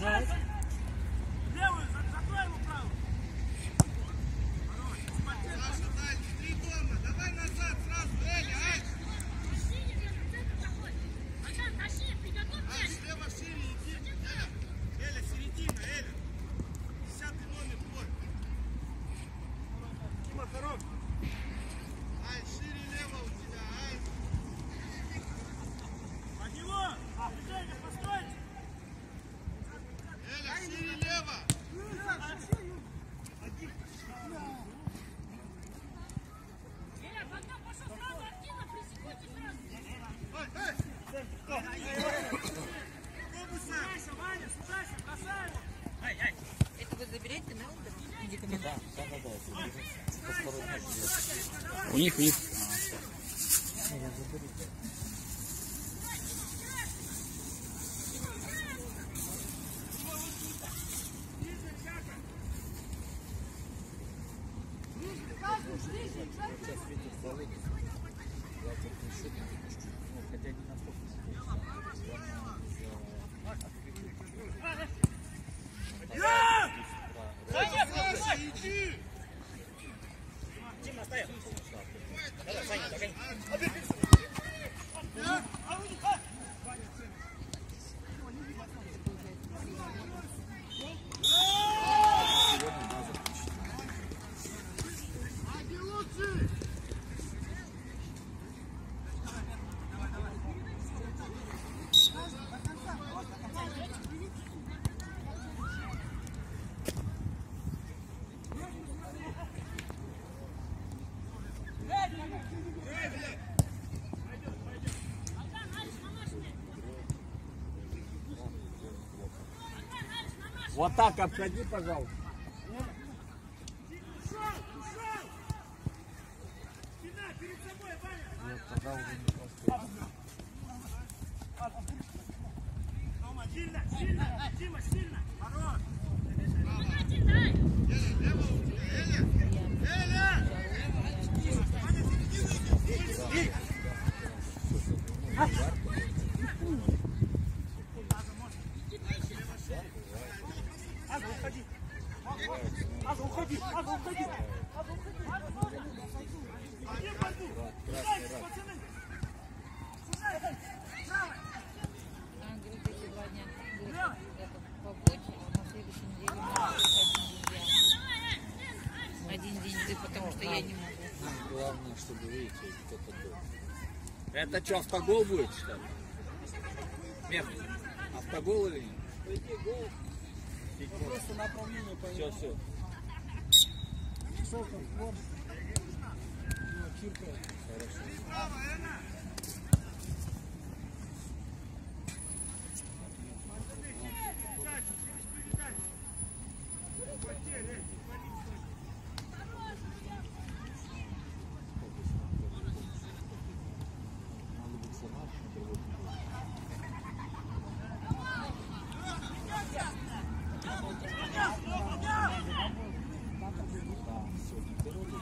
Левую, закрой его правую. Саша, дай, 3 дома. Давай назад сразу. Эля, Альш. Альш, слева шире иди. Эля, середина, Эля. 10-й номер, твой. Дима, хорош. Альш, шире лево у тебя, Альш. Под него. Движение, постройте. Эля, шире лево. Это вы заберете, да? У них. Саша, иди. Аги лучше. Вот так обходи, пожалуйста. Перед собой, Ваня. Нет, тогда уже не поспеешь. Тома, сильно, сильно. Дима, сильно. Хорош. Эля, лево у тебя, Эля. Эля. Аза, уходи. Аза, уходи. Аза, уходи. Иди в борьбу. Сужайте, пацаны. Сужайте. Право. Она говорит, эти 2 дня в работе, а на следующей неделе один день, потому что я не могу. Нам главное, чтобы, видите, кто-то был. Это что, автогол будет, что ли? Мех, автогол или нет? Просто направление пойдет. Все. Хорошо. Право, Эля. Надо быть сама, на другой путь. Да, все, теперь вот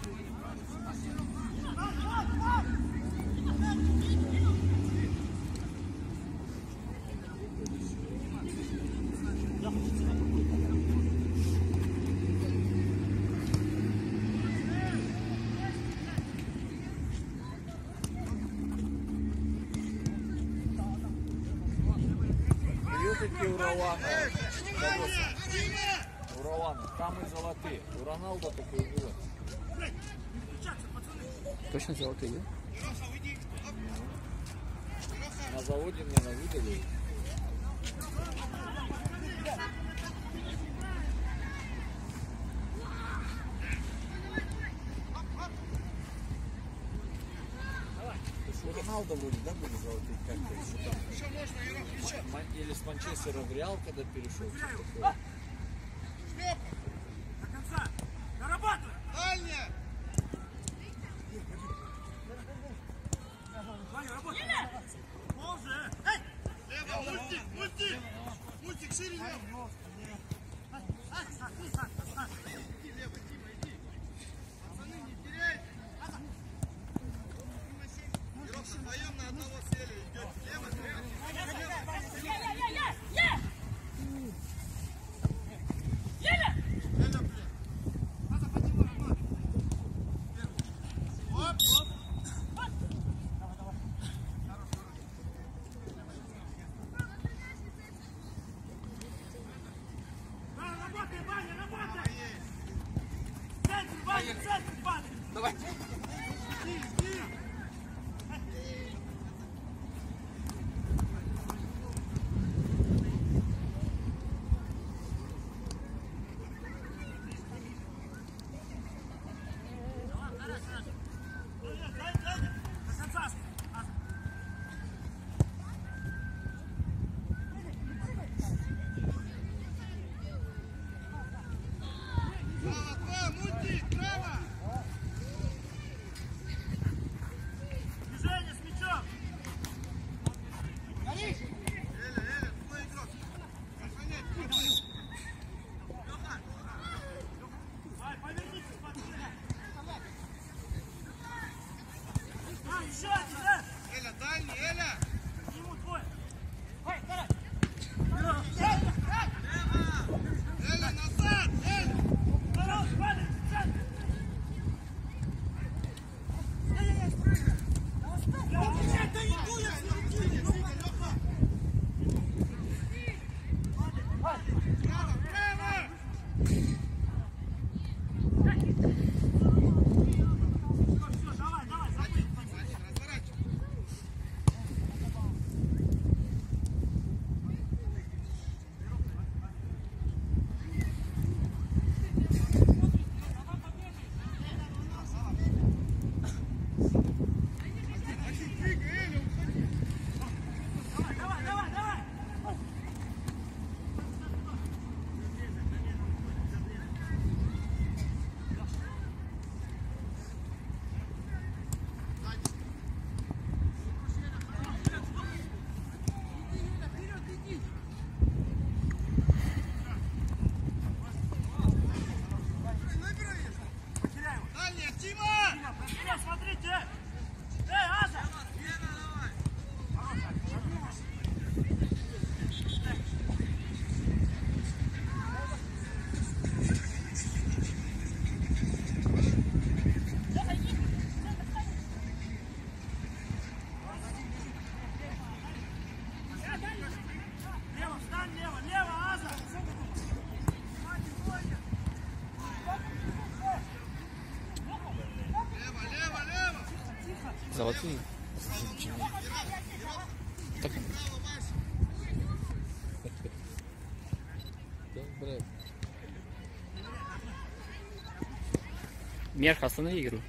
таки у Ролана. У Ролана. Камы золотые. У Роналда такой было. Точно золотые, да? На заводе мне навидали. У Роналда вроде, да, были золотые как-то еще там. Или с Манчестера в Реал, когда перешел. До конца. Дорабатывай. Дальняя. Ваня, работай. Уже. Лево, мультик, мультик. Мультик шире лево. Иди, лево, Дима, иди. Пацаны, не теряйте. Леха, вдвоем на одного сели. Идете. Лево, лево. Давай. Движение с мячом. Давай, повернитесь, смотри. Еще один, да? Эля, дальний, Эля! Ему твой. Эля, назад! Эля! Второй, падай, центр. Да иду я в середине. Право, право! Все, давай, забудь. Разворачивай. Давай. Дальний, Тима! Проверяй, смотрите. Аза. Лево, встань, лево, Аза. Лево! Золотые. Так. Добре. Мерх, останови игру.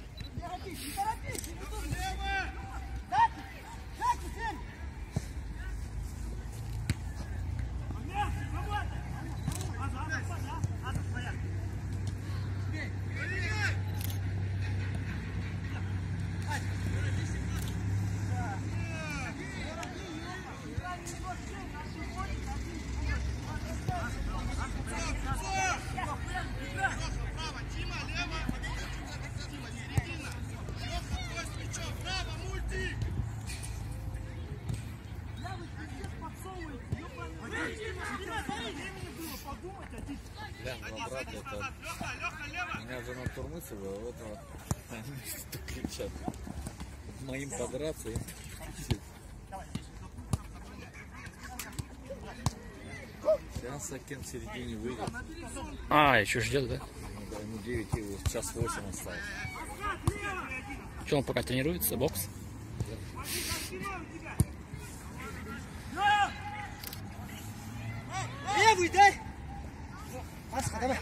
Право, Тима, лево! Тима, середина! Леха, твой с мячом! Право, мультик! Глянь, два брата, это... Леха, лево! Меня жена Турмысова, а вот они что кричат. Моим подраться и... Сейчас Акен в середине выйдет. А, еще ждет, да? Да, ему 9, и час 8 осталось. Что он пока тренируется? Бокс? Левый, дай! Асха, давай!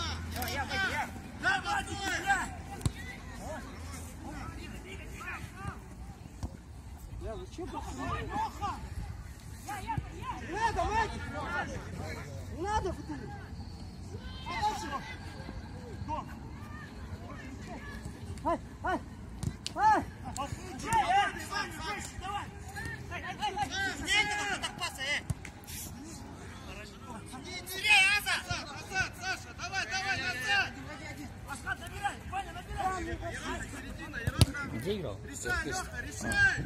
Давай, не надо, Мэтт! Не надо, Футули! Ай! Давай! Не теряй, Аза! Назад, Саша! Давай, назад! Асхат, набирай! Ваня, набирай! Середина, Ероха! Где играл? Решай, Леха, решай!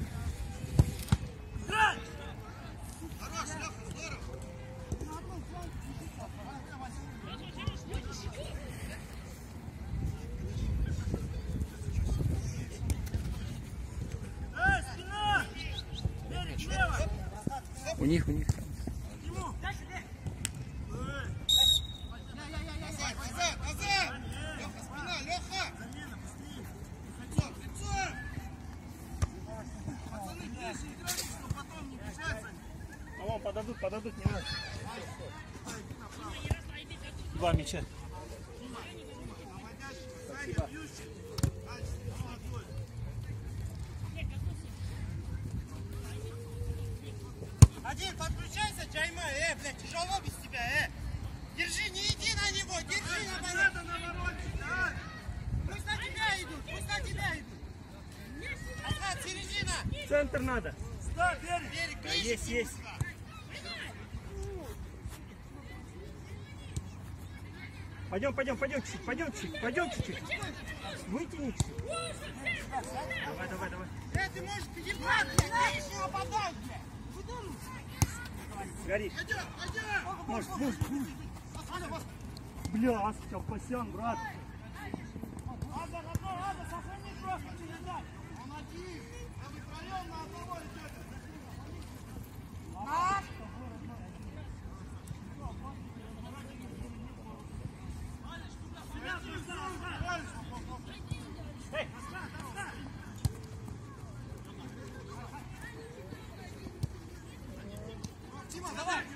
Играй! Хорош, Леха, здорово! Спина! Берег, лево! У них. Ему! Назад! Леха, спина, Леха! 2 мяча. Один, подключайся, Джайма, блядь, тяжело без тебя, Держи, не иди на него, держи на него. Пусть на тебя идут, пусть на тебя идут. Азат, середина. Центр надо. Да, берег, Да, есть. Пойдем чуть-чуть. Вытяни чуть. Давай. Ты можешь перебрать, блядь, лишнего подай, блядь. Горит. Пойдем. Может. Бля, Ковпасян, брат. Ада, сохрани жестко передать. Он один. А вы втроем на одного идете. Тима, давай!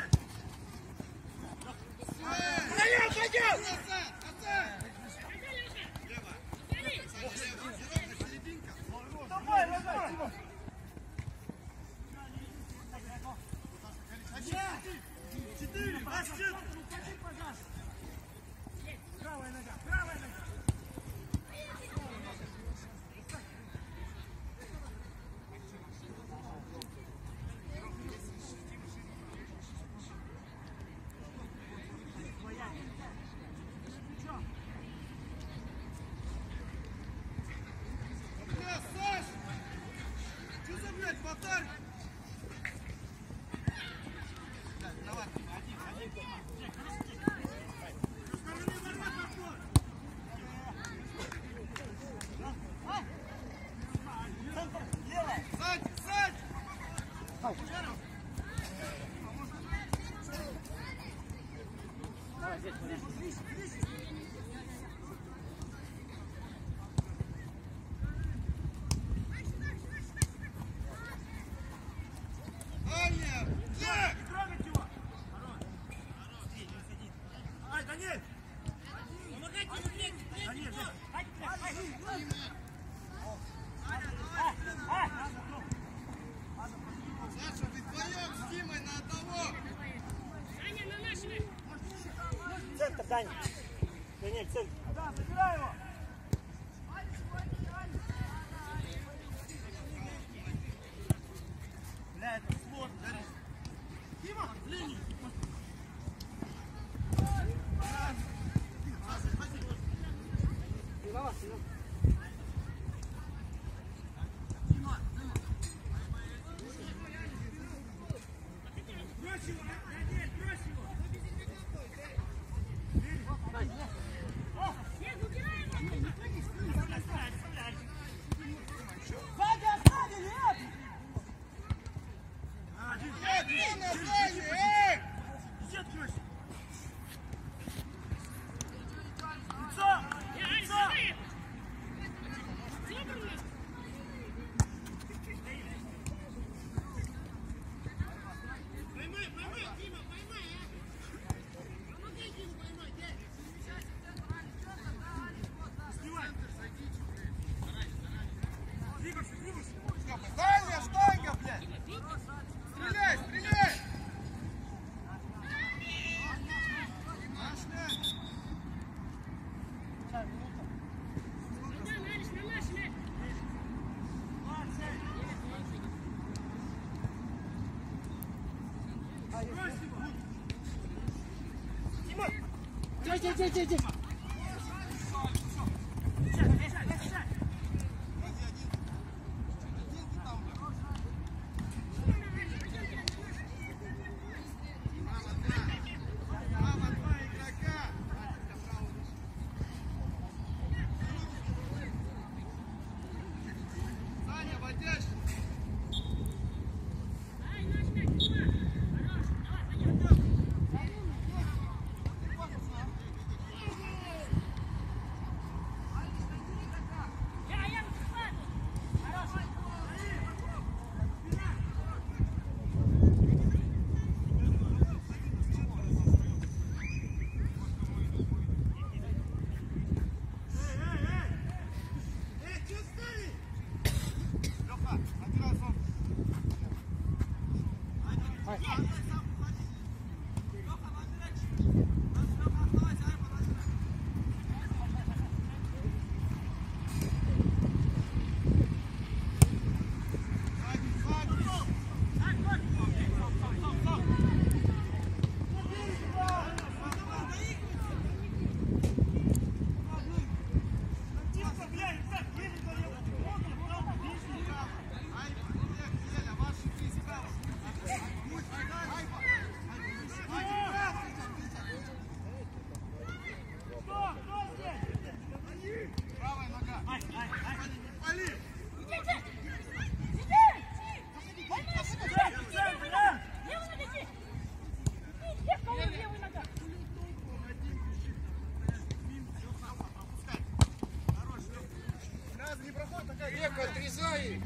Саша, ты вдвоем с Димой на одного. Центр, Даня. Даня, центр. Да, забирай его. Бля, это сложно. Дима, в линии. Дальняя штанга, блядь! Стреляй, стреляй! Иди. Лека, отрезай!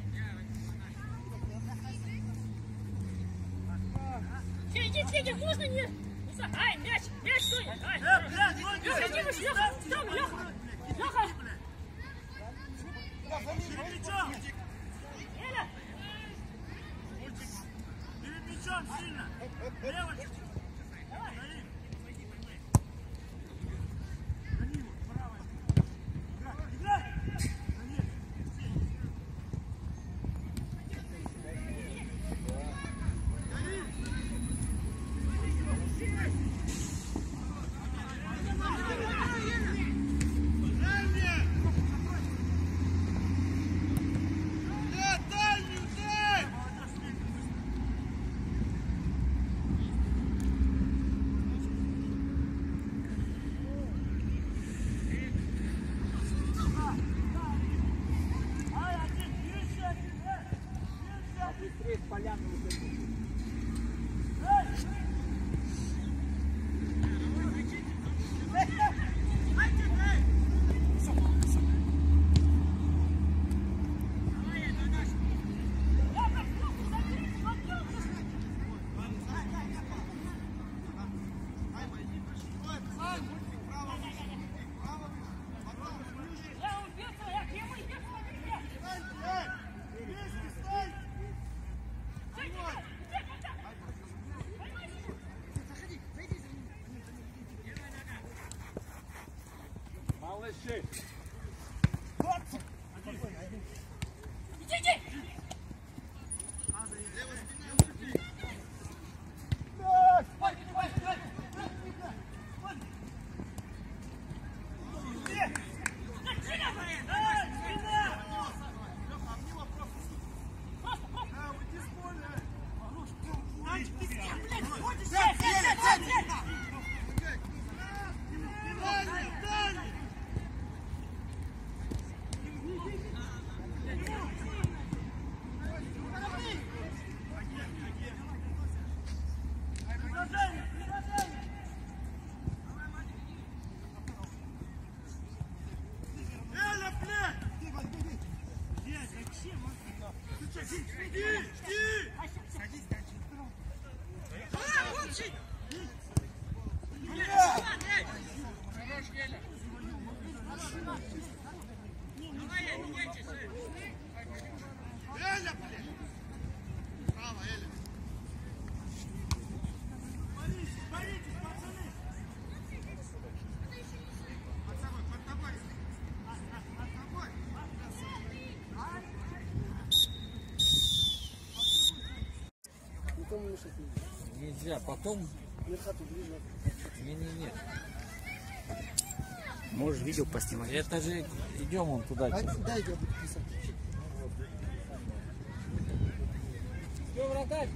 Федя, можно не? Ай, мяч, стой! Ай, Леха, там, Леха! Эля! Перед мячом сильно! Лево! Нельзя, потом... Не. Можешь видео поснимать. Это же идем он туда. Да, я буду писать. Что, вратарь?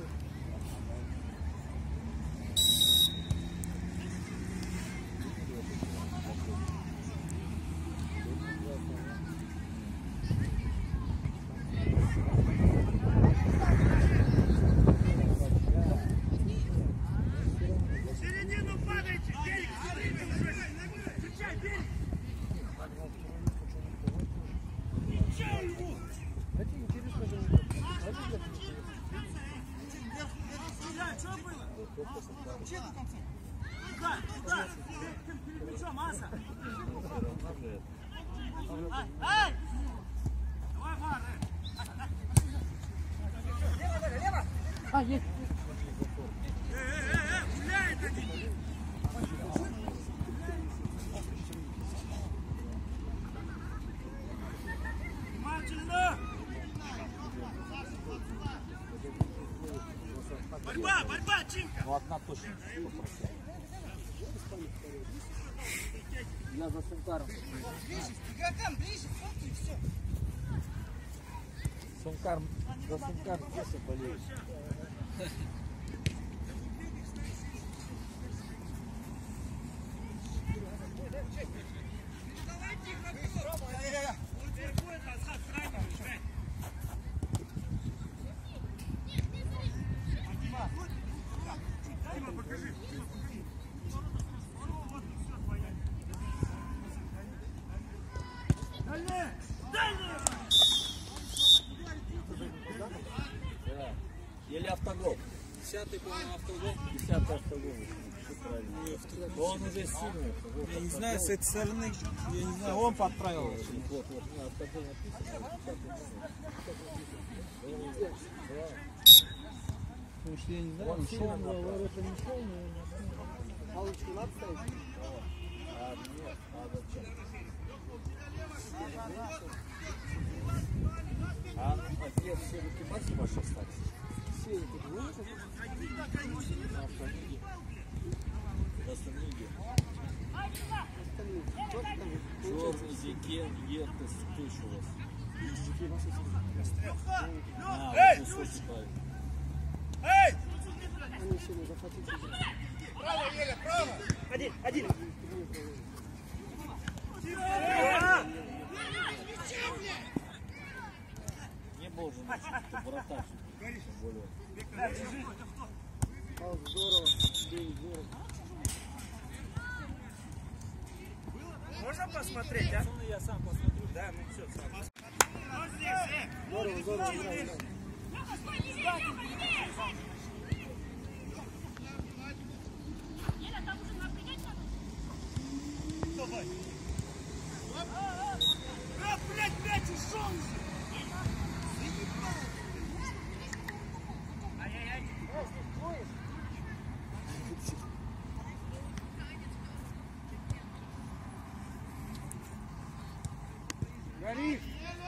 Борьба, Чимка! Ну, одна точно. Я за Сумкаром. Игрокам ближе, фотки и все. Сумкар, за Сумкар здесь болеет. Дальше! 10-й автогол. Но он уже сильный. Я не знаю, с этой стороны, я не знаю, он подправил. Вот, автогол написано. Потому что я не знаю, он шел, ворота не шел, но... Палочку надо ставить? А нет, а зачем? А где все руки ваши остались? Все эти двое? Черный, Зиген, Ертес, кто еще у вас? Вот Высокий правильно. Они сегодня захотели. Право, Еля, право! Один. Не должен, это вратарь. Тем более. Здорово. Здорово. Можно посмотреть, а? Я сам посмотрю. Да, ну все, сам. Здорово, играй. Давай. Блядь, мяч ушел уже! Гори!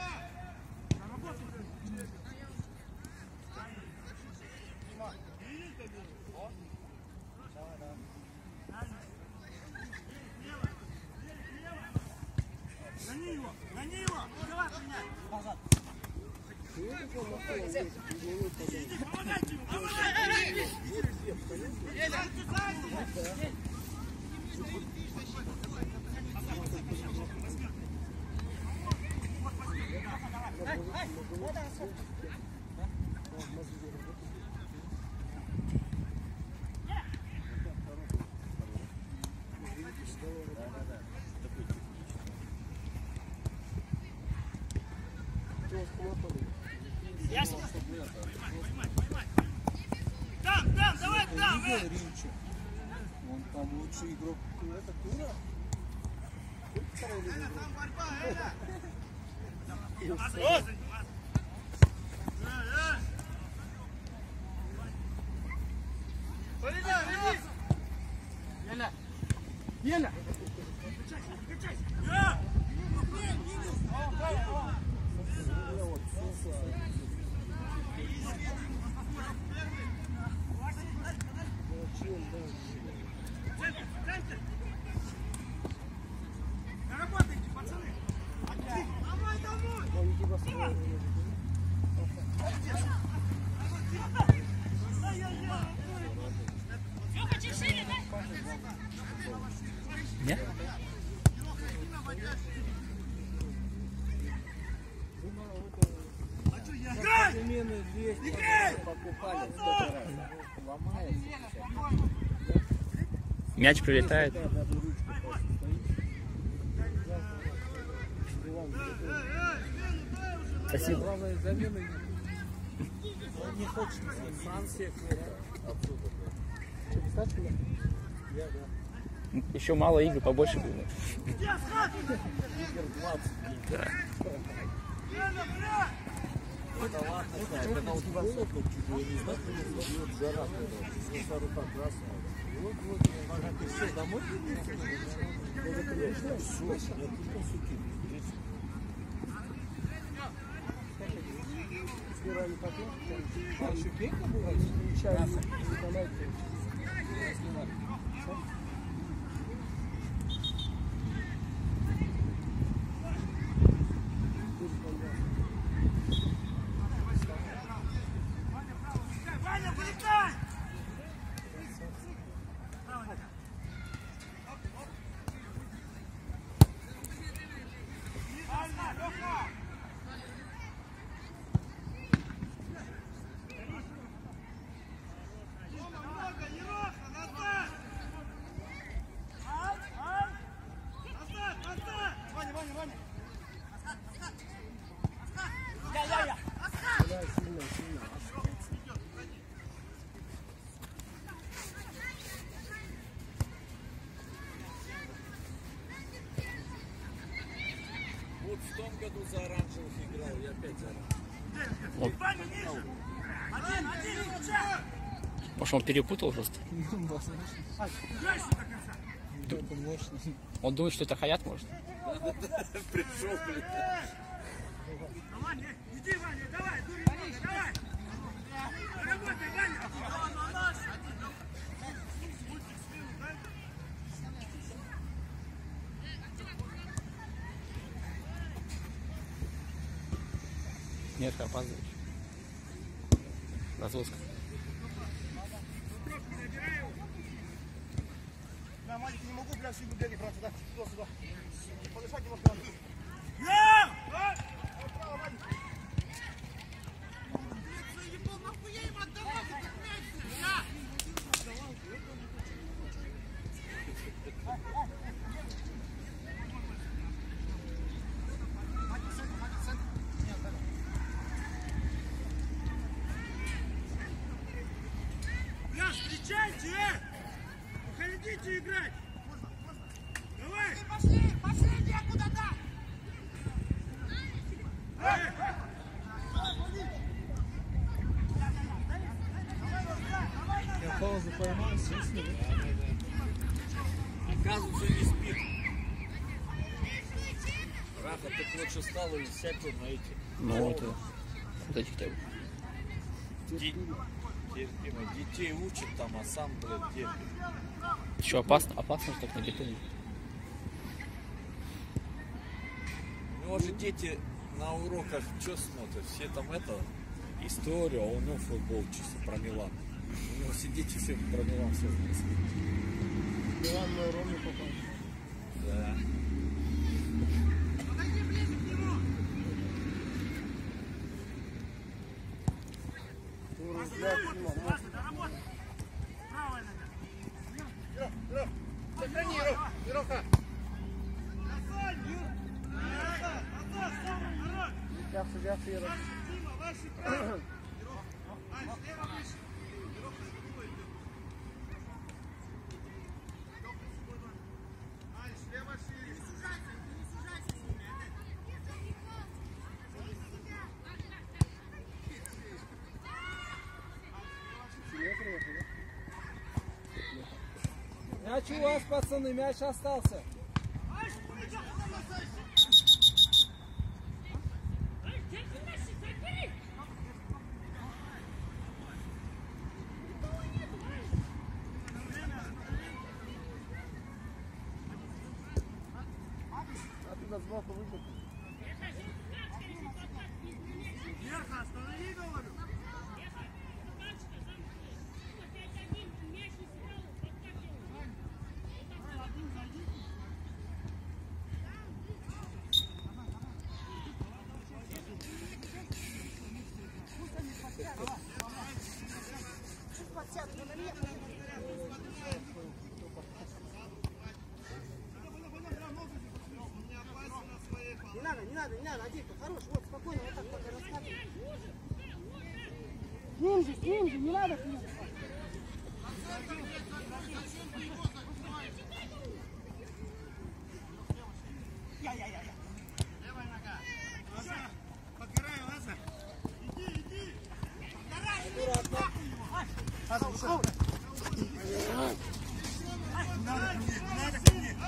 Гони его! Давай, принять! Помогайте ему! Помогайте! Там, давай там! Ринчи. Он там лучший игрок. Это Тура? Там борьба, Еля! Работайте, пацаны! Давай домой! Нет? Замены 200 покупали. Ломается. Мяч прилетает. Спасибо. Главное, замены не хочет. Сан всех это отсюда. Что, писать туда? Я, да. Еще мало игр, побольше было. Игр 20. Да. Это ладно, это на холодно, чуть ли не знаю, бьет жара, когда рука красная. Вот, ага, ты все, домой? Все, я тут суки. Сбирали потом. А еще пенька была? Чай, канайте. Ваня, вылетай! Много, Ероха, назад! году за оранжевых играл, я опять за оранжевых. Вот. Может, он перепутал просто? Это мощно. Он думает, что это Хаят, может? Пришел, блин. Иди, Ваня, давай, давай. Работай, Ваня. Нет, ты опаздываешь. Развозка. Да, маленький, не могу, прям сильно бегать, брат, сюда, сюда. Подышать немножко. Я! Право, маленький. Заебал, нахуя им отдавал этот мяч? Я! Бля, встречайте! Уходите играть! Давай! Пошли, некуда-то! Я паузу поймал, свистнул. Оказывается, не спит. Раха, ты лучше стал и сядь тут на эти. Ну, это... Вот этих требует. Терпимо. Детей учат там, а сам, блин, терпит. Что, опасно? Опасно, что так на бетоне. У него же дети на уроках что смотрят? Все там это, историю, а у него футбол чисто про Милан. У него все дети все про Милан все знают. Милан на Роме попал. Да. Подойди ближе к нему! Важно, доработай! Правая нога! Сохрани, Ироха! Взявший Ироха. Дима, ваши право! Ань, слева ближе! Ироха, Ань, слева шире! Не сужайся Мяч у вас, пацаны, мяч остался. Оттуда сбоку выйдет. Верха, останови, говорю! Не надо, Адилька, хорош, вот, спокойно, вот так пока раскатывай. С ним же, не надо к ним. Левая нога. Лаза, подгорай, Лаза. Иди. Аккуратно. Ушел. Не надо ко мне.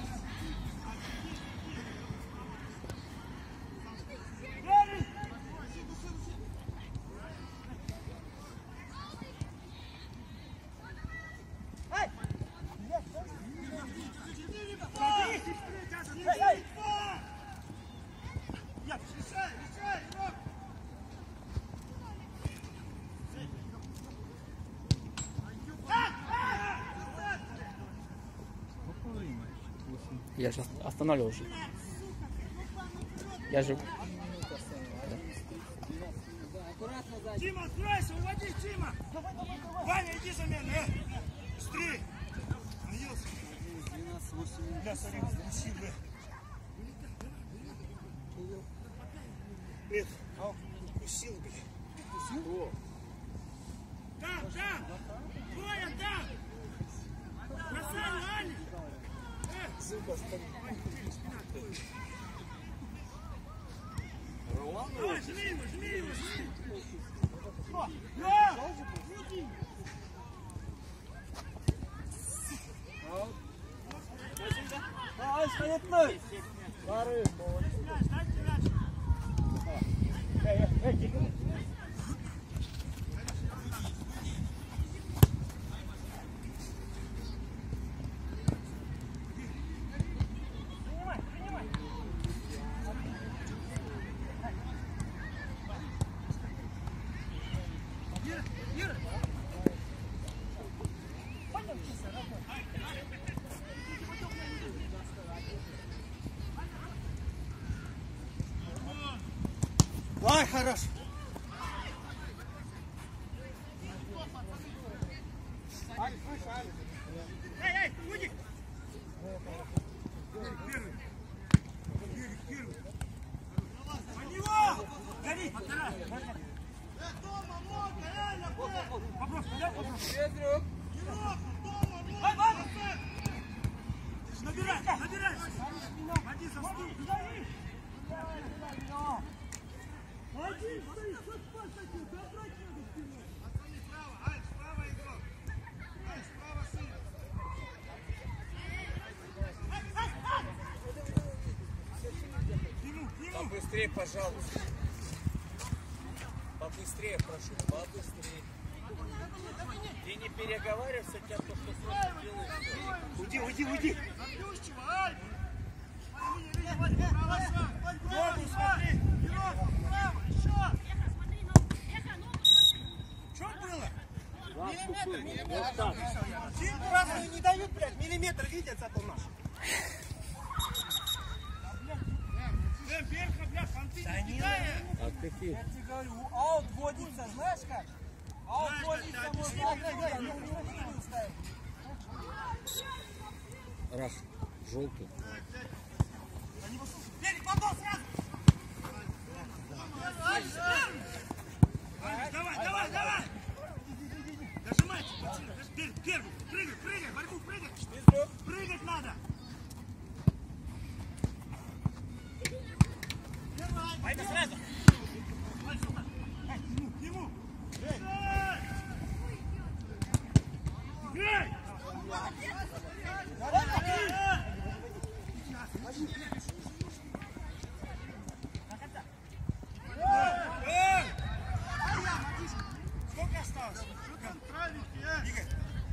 Я же останавливал уже. Я же... Тима, откройся, уводи, Тима! Ваня, иди за меня, быстрее! Наелся. 12-8. Бля, смотри, сил, бля. Нет, укусил, бля. Укусил? Там! Боя, там! Бросай, Аня! Ай, хорош. Эй, уйди. Первый. По него! Гори! Вопрос, набирай! Води за стул! Побыстрее, пожалуйста. Побыстрее, прошу, побыстрее. Ты не переговаривайся, тебя то, что просто делаешь. Уйди. Ногу смотри. Что было? Миллиметр. Разные не дают, блядь. Миллиметр видят зато наш. А какие? Я тебе говорю, аут вводится, знаешь как? Аут вводится, можно отдать, но не ставить. Рах, желтый. Берег, попал сразу! Давай! Дожимайте! Первый! Прыгай! Борьбу, прыгай! Прыгать надо! Пойди сразу! К нему! Эй! Сколько осталось? Игорь!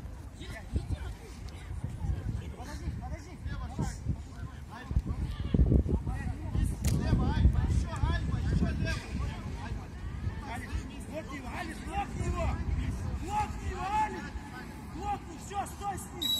Все, стой с ним!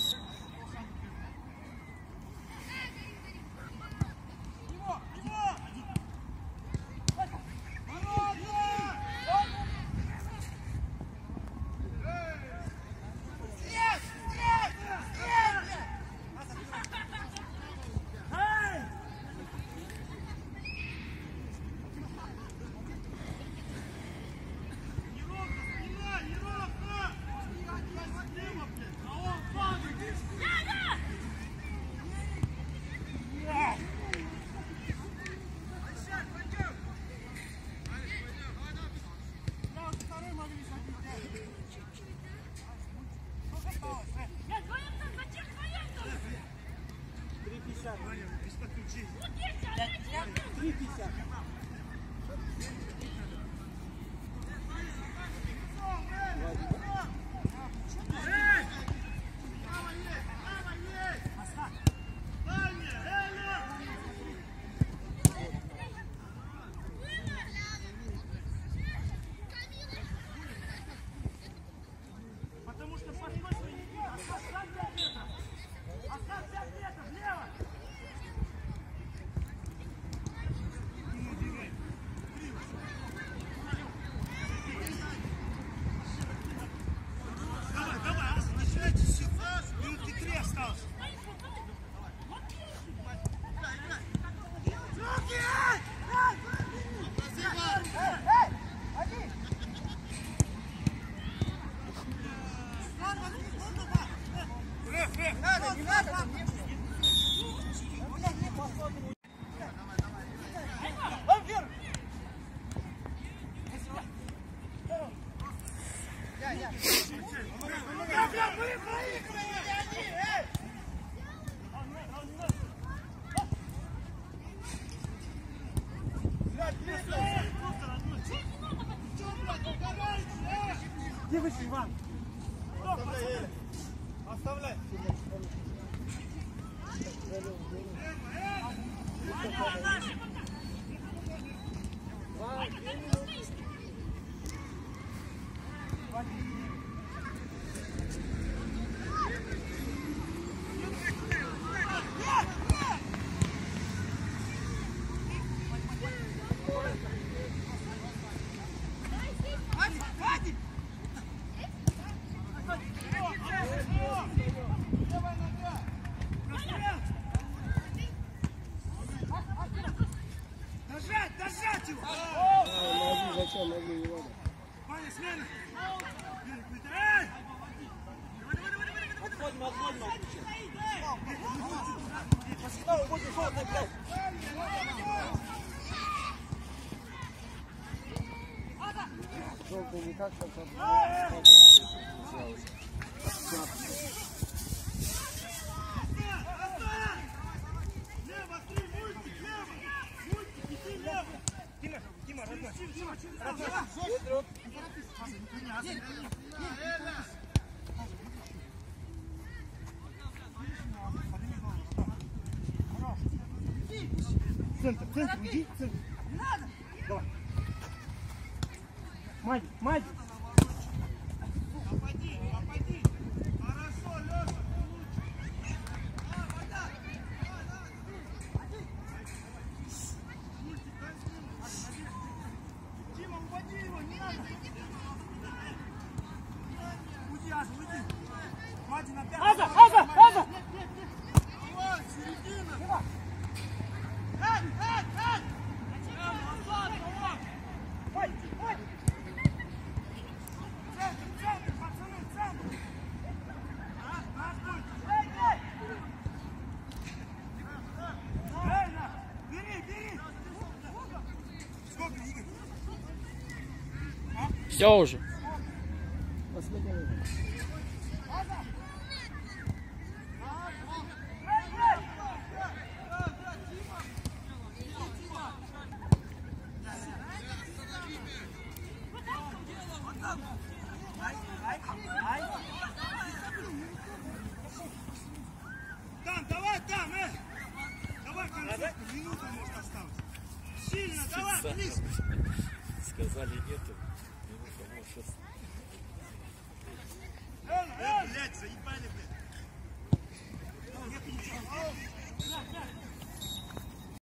выше, Иван. Оставляй. Дожать его! Зачем могли его? Ваня, смена! Отходим, отходим. Посчитал, будет желтый, блядь. Желтый не так, как Дима, родной. Центр, уйди, центр. Надо. Давай. Мади. Обойди. Хорошо, Лёша. Дима, уводи его, не надо. Уйди, Аза, уйди. Мади на пятый. Аза! Давай, середина. Эй! Ой! Центр, пацаны, центр! Бери! Сколько, Игорь? Все уже. Там, Давай, концовку, минуту может осталось. Сильно, давай, близко. Сказали нету. Минута, может, сейчас. Блядь, заебали, блядь. Нет, ничего.